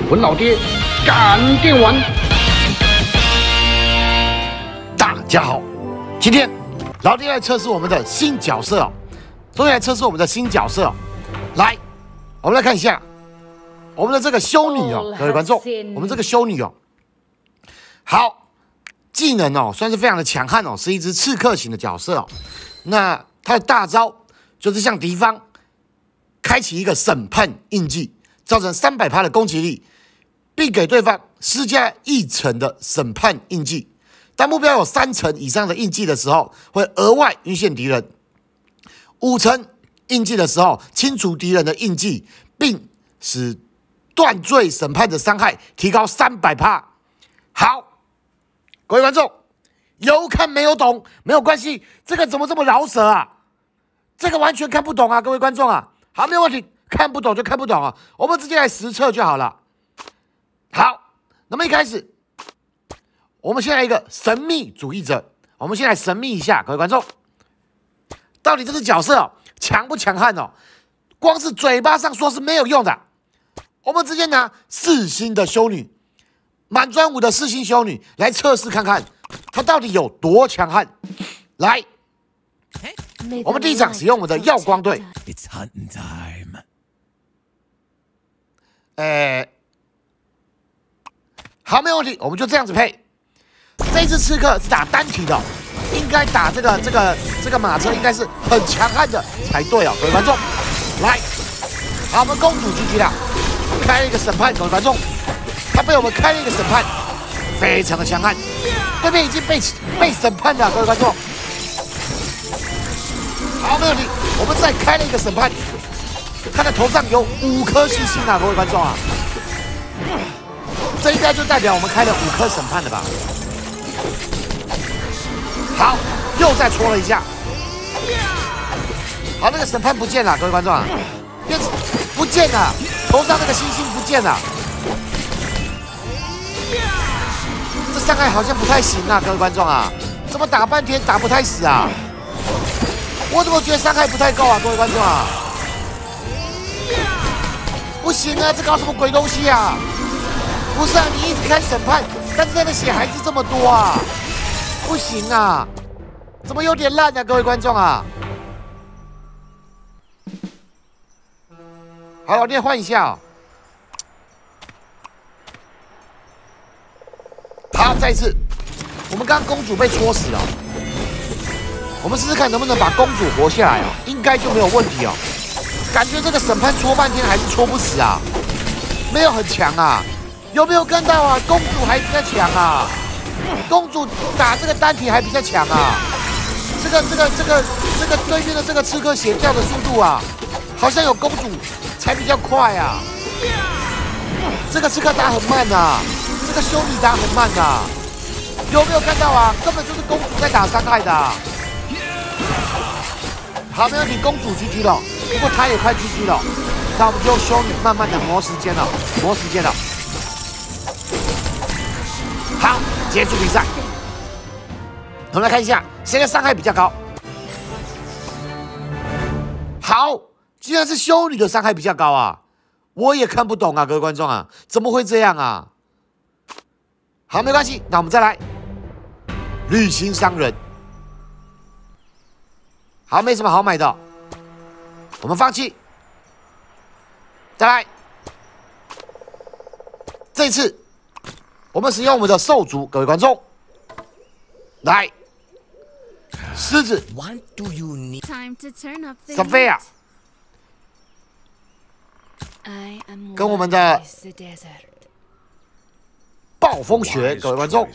文老爹赶电玩。 大家好，今天老爹来测试我们的新角色哦，终于来测试我们的新角色哦。来，我们来看一下我们的这个修女哦，各位观众，我们这个修女哦，好，技能哦，算是非常的强悍哦，是一只刺客型的角色哦。那她的大招就是向敌方开启一个审判印记，造成300%的攻击力，并给对方施加1层的审判印记。当目标有3层以上的印记的时候，会额外晕眩敌人；5层印记的时候，清除敌人的印记，并使断罪审判的伤害提高300%。好，各位观众，有看没有懂没有关系，这个怎么这么饶舌啊？这个完全看不懂啊，各位观众啊。好，没有问题，看不懂就看不懂啊，我们直接来实测就好了。好，那么一开始，我们先来一个神秘主义者，我们先来神秘一下，各位观众，到底这只角色哦强不强悍哦？光是嘴巴上说是没有用的，我们直接拿4星的修女，满专5的4星修女来测试看看，她到底有多强悍。来，我们第一场使用我们的耀光队。 It's hunting time. 好，没有问题，我们就这样子配。这一只刺客是打单体的哦，应该打这个马车应该是很强悍的才对哦，各位观众。来，好，我们公主GG了，开了一个审判，各位观众，她被我们开了一个审判，非常的强悍，对面已经被审判了，各位观众。好，没有问题，我们再开了一个审判，他的头上有5颗星星啊，各位观众啊，这应该就代表我们开了5颗审判了吧？好，又再戳了一下，好，那个审判不见了，各位观众啊，不见了，头上那个星星不见了，这伤害好像不太行啊，各位观众啊，怎么打半天打不太死啊？我怎么觉得伤害不太够啊，各位观众啊？不行啊，这搞什么鬼东西啊？不是啊，你一直开审判，但是他的血还是这么多啊，不行啊，怎么有点烂啊，各位观众啊？好，老爹换一下哦。好，再一次，我们刚刚公主被戳死了。我们试试看能不能把公主活下来哦，应该就没有问题哦。感觉这个审判戳半天还是戳不死啊，没有很强啊，有没有跟到啊？公主还比较强啊，公主打这个单体还比较强啊。这个对面的这个刺客血掉的速度啊，好像有公主才比较快啊。这个刺客打很慢啊，这个修女打很慢啊，有没有看到啊？根本就是公主在打伤害的啊。好，没问题，公主GG了，不过她也快GG了，那我们就用修女慢慢的磨时间了，磨时间了。好，结束比赛，我们来看一下谁的伤害比较高。好，居然是修女的伤害比较高啊！我也看不懂啊，各位观众啊，怎么会这样啊？好，没关系，那我们再来旅行商人。好，没什么好买的，我们放弃。再来，这一次我们使用我们的兽族，各位观众，来，狮子 What do you need? Sophia 跟我们的暴风雪，各位观众。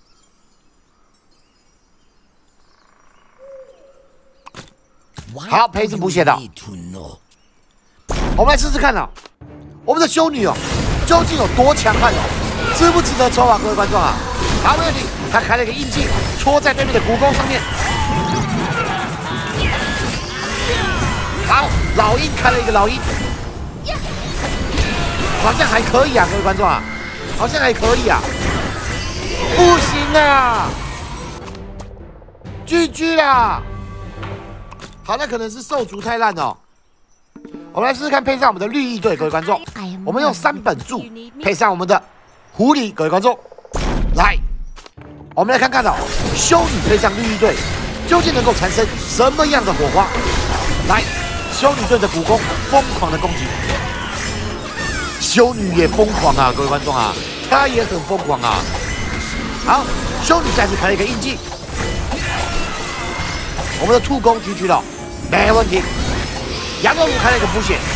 好，培植补血的，我们来试试看啊，我们的修女哦，究竟有多强悍哦？值不值得抽啊，各位观众啊？好，没问题，他开了一个印记，戳在对面的蜈蚣上面。好，老鹰开了一个老鹰，好像还可以啊，各位观众啊，好像还可以啊，不行啊，GG 啦！好，那可能是兽族太烂哦。 我们来试试看配上我们的绿翼队，各位观众，我们用3本柱配上我们的狐狸，各位观众，来，我们来看看哦，修女配上绿翼队，究竟能够产生什么样的火花？来，修女对着蜈蚣疯狂的攻击，修女也疯狂啊，各位观众啊，她也很疯狂啊。好，修女再次开了一个印记，我们的兔弓狙击了，没问题。羊肉炉开了一个补血，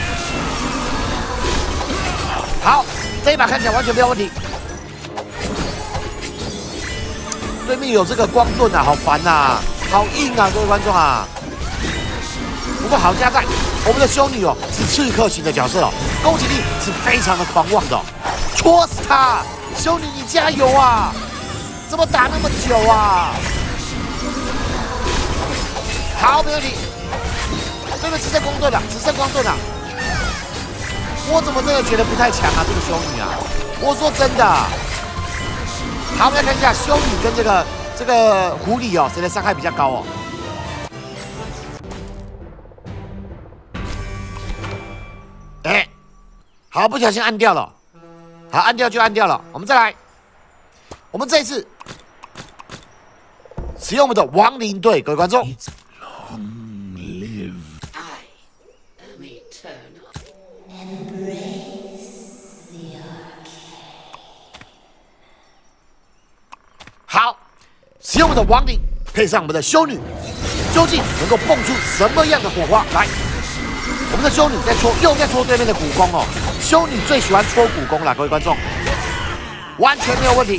好，这一把看起来完全没有问题。对面有这个光盾啊，好烦呐，好硬啊，各位观众啊。不过好加在我们的修女哦，是刺客型的角色哦，攻击力是非常的狂妄的、哦，戳死他！修女你加油啊！怎么打那么久啊？好，没问题。对面只剩光盾了，只剩光盾了。我怎么真的觉得不太强啊？这个修女啊，我说真的。好，我们来看一下修女跟这个狐狸哦，谁的伤害比较高哦？哎，好，不小心按掉了。好，按掉就按掉了。我们再来，我们这一次使用我们的亡灵队，各位观众。 Long live. Eternal. 好，使用我们的亡灵配上我们的修女，究竟能够蹦出什么样的火花？来，我们的修女又在戳对面的蜈蚣哦。修女最喜欢戳蜈蚣了，各位观众，完全没有问题。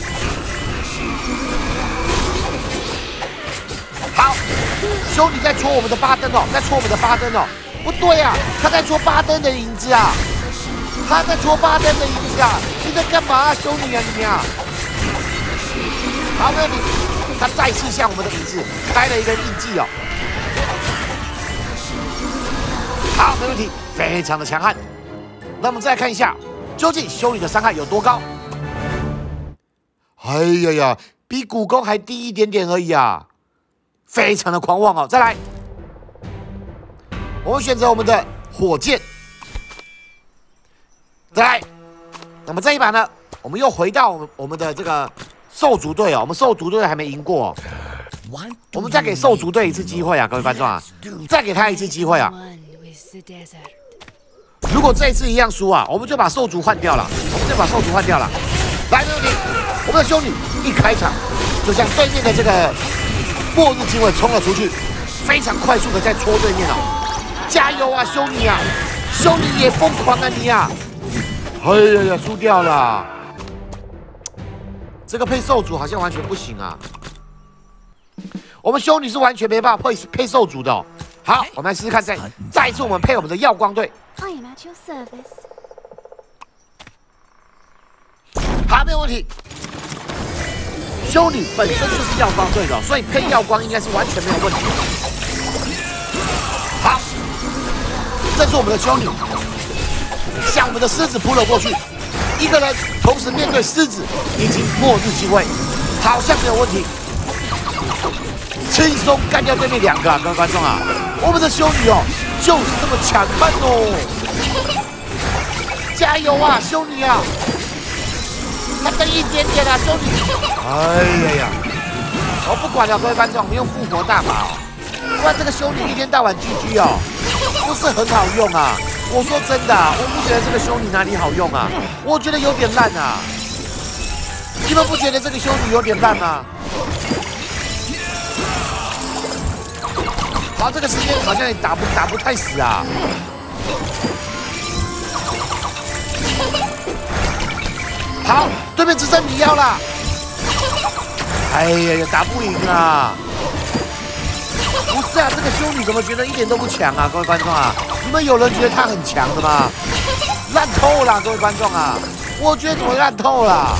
好，修女在戳我们的巴登哦，在戳我们的巴登哦。不对啊，她在戳巴登的影子啊，她在戳巴登的影子啊！你在干嘛啊，修女啊你啊！好，没问题。她再次向我们的影子开了一个印记哦。好，没问题，非常的强悍。那我们再来看一下，究竟修女的伤害有多高？哎呀呀，比蜈蚣还低一点点而已啊，非常的狂妄哦。再来，我们选择我们的火箭。再来，那么这一把呢，我们又回到我们的这个兽族队哦，我们兽族队还没赢过、哦，我们再给兽族队一次机会啊，各位观众啊，再给他一次机会啊。如果这一次一样输啊，我们就把兽族换掉了，来，没问题。我们的修女一开场就向对面的这个末日精卫冲了出去，非常快速的在戳对面哦。加油啊，修女啊！修女也疯狂啊你啊！哎呀呀，输掉了。这个配兽族好像完全不行啊。我们修女是完全没办法配兽族的、哦。好，我们来试试看，再一次我们配我们的耀光队。 I am at your service. 好，没有问题。修女本身就是耀光队的，所以配耀光应该是完全没有问题。好，这是我们的修女，向我们的狮子扑了过去。一个人同时面对狮子以及末日精卫，好像没有问题。轻松干掉对面2个啊，各位观众啊！我们的修女哦，就是这么强悍哦！加油啊，修女啊！还剩一点点啊，修女！哎呀呀！我不管了，各位观众，我们用复活大法哦，不然这个修女一天到晚GG哦，不是很好用啊！我说真的、啊，我不觉得这个修女哪里好用啊，我觉得有点烂啊！你们不觉得这个修女有点烂吗？好，这个时间好像也打不太死啊。好，对面只剩你要啦。哎呀，打不赢啊！不是啊，这个修女怎么觉得一点都不强啊？各位观众啊，你们有人觉得她很强的吗？烂透了，各位观众啊！我觉得怎么烂透了？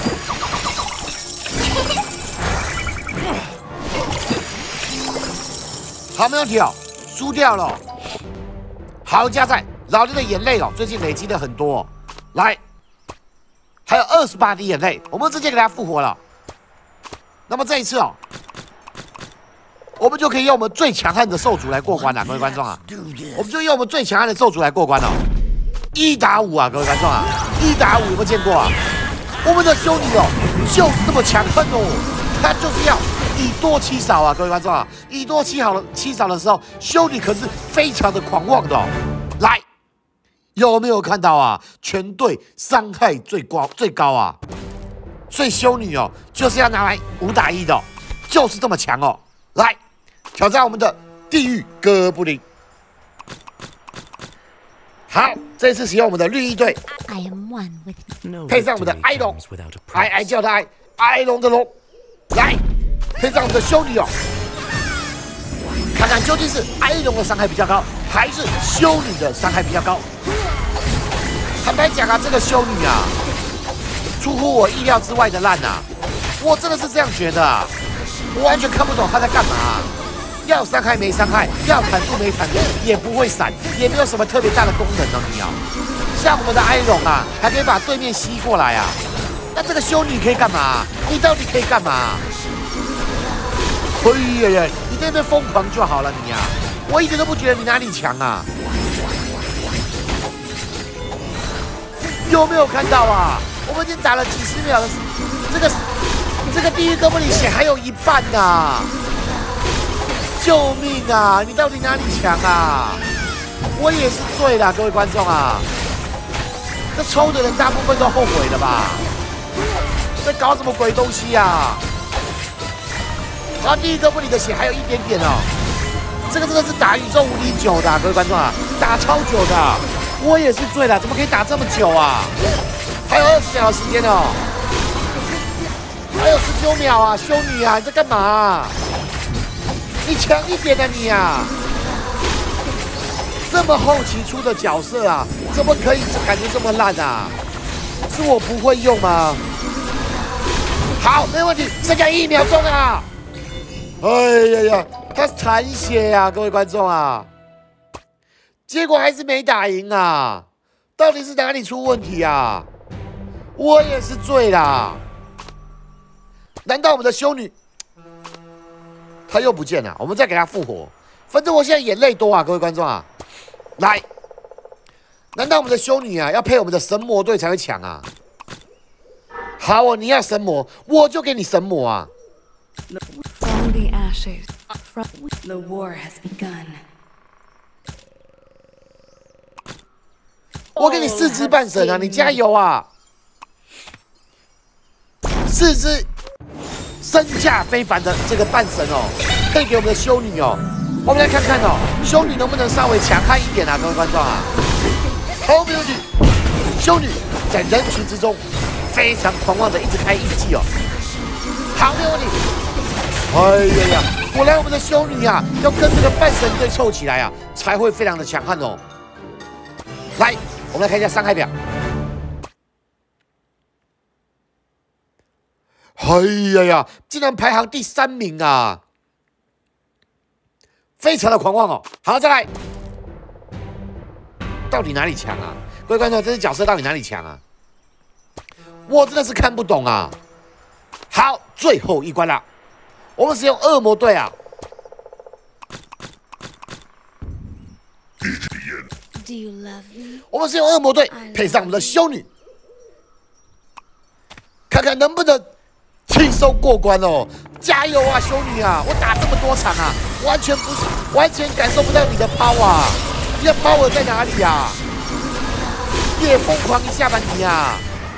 好，没问题哦，输掉了、哦。好，加在老爹的眼泪哦，最近累积的很多、哦。来，还有28滴眼泪，我们直接给他复活了。那么这一次哦， 我们就可以用我们最强悍的兽族来过关了，各位观众啊！我们就用我们最强悍的兽族来过关了，1打5啊，各位观众啊，1打5有没有见过啊？我们的修女哦，就是这么强悍哦，他就是要以多欺少啊，各位观众啊，以多欺少的时候，修女可是非常的狂妄的哦。来，有没有看到啊？全队伤害最高啊！所以修女哦，就是要拿来5打1的哦，就是这么强哦。来，挑战我们的地狱哥布林。好，这次使用我们的绿衣队，配上我们的埃龙，哀叫的埃龙的龙，来，配上我们的修女哦，看看究竟是埃龙的伤害比较高，还是修女的伤害比较高。坦白讲啊，这个修女啊，出乎我意料之外的烂啊，我真的是这样觉得啊，我完全看不懂她在干嘛啊。要伤害没伤害，要砍树没砍树，也不会闪，也没有什么特别大的功能哦。你啊，像我们的埃龙啊，还可以把对面吸过来啊。那这个修女可以干嘛？你到底可以干嘛？哎呀呀，你在那边疯狂就好了，你啊，我一点都不觉得你哪里强啊。有没有看到啊？我们已经打了几十秒了，这个地狱哥布林血还有1半呐、啊！救命啊！你到底哪里强啊？我也是醉了，各位观众啊！这抽的人大部分都后悔了吧？在搞什么鬼东西啊？然后第一个布林的血还有一点点哦，这个真的是打宇宙无敌久的、啊，各位观众啊，打超久的、啊，我也是醉了，怎么可以打这么久啊？还有20秒的时间哦，还有19秒啊，修女啊，你在干嘛、啊？你强一点啊你啊！这么后期出的角色啊，怎么可以感觉这么烂啊？是我不会用吗？好，没问题，剩下1秒钟啊！哎呀呀，他残血啊，各位观众啊！结果还是没打赢啊！到底是哪里出问题啊？我也是醉啦！难道我们的修女？他又不见了，我们再给他复活。反正我现在眼泪多啊，各位观众啊，来，难道我们的修女啊要配我们的神魔队才会强啊？好哦，你要神魔，我就给你神魔啊！我给你4只半神啊，你加油啊！4只。身价非凡的这个半神哦，配给我们的修女哦，我们来看看哦，修女能不能稍微强悍一点啊，各位观众啊。好，没问题。修女在人群之中非常狂妄的一直开印记哦。好，没有问题。哎呀呀，果然我们的修女啊，要跟这个半神队凑起来啊，才会非常的强悍哦。来，我们来看一下伤害表。哎呀呀，竟然排行第3名啊！非常的狂妄哦。好，再来，到底哪里强啊？各位观众，这只角色到底哪里强啊？我真的是看不懂啊。好，最后一关了，我们使用恶魔队啊。我们使用恶魔队配上我们的修女，看看能不能轻松过关哦！加油啊，修女啊！我打这么多场啊，完全感受不到你的power啊！你的power在哪里啊？也疯狂一下吧你啊！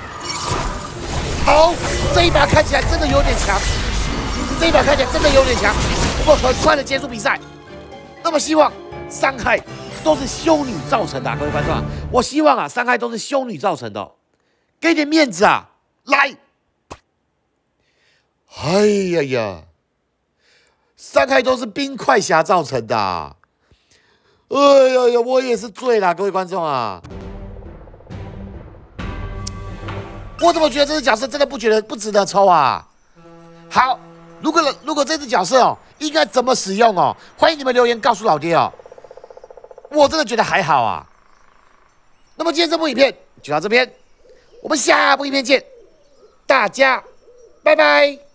好，这一把看起来真的有点强，我们很快的结束比赛。那么希望伤害都是修女造成的、啊，各位观众啊！我希望啊，伤害都是修女造成的、哦，给点面子啊！来。哎呀呀，伤害都是冰块侠造成的、啊。哎呀呀，我也是醉了，各位观众啊！我怎么觉得这只角色真的不值得抽啊？好，如果这只角色哦，应该怎么使用哦？欢迎你们留言告诉老爹哦。我真的觉得还好啊。那么今天这部影片就到这边，我们下部影片见，大家拜拜。